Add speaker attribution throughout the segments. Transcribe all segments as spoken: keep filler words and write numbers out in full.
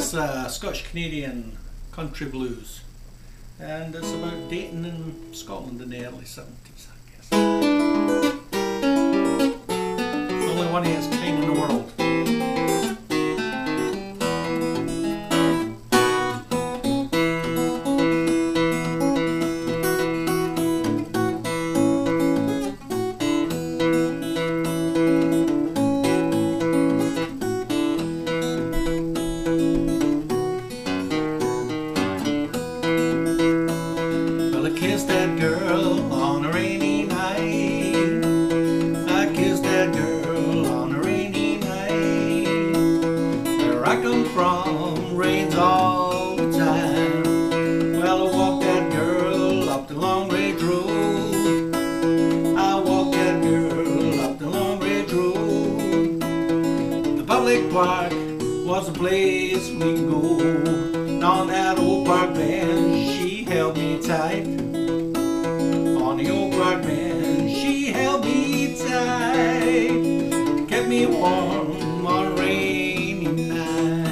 Speaker 1: is uh, Scottish Canadian country blues, and it's about dating in Scotland in the early seventies, I guess. The only one of its kind in the world. Kissed that girl on a rainy night. I kissed that girl on a rainy night. Where I come from, rains all the time. Well, I walked that girl up the Long Ridge Road. I walked that girl up the Long Ridge Road. The public park was a place we could go. And on that old park bench, she held me tight. On the old park bench, she held me tight, kept me warm on a rainy night.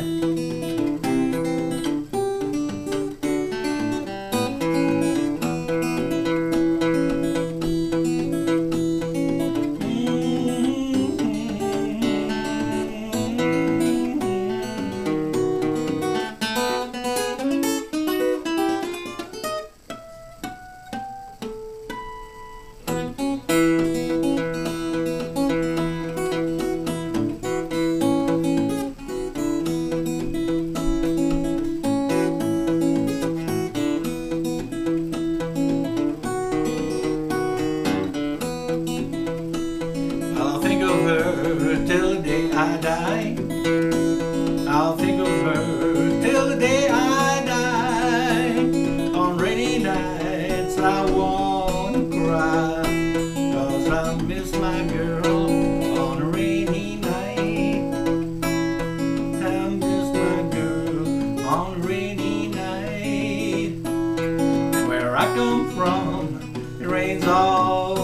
Speaker 1: Till the day I die, I'll think of her till the day I die. On rainy nights I wanna cry, 'cause I miss my girl on a rainy night. I miss my girl on a rainy night. Where I come from, it rains all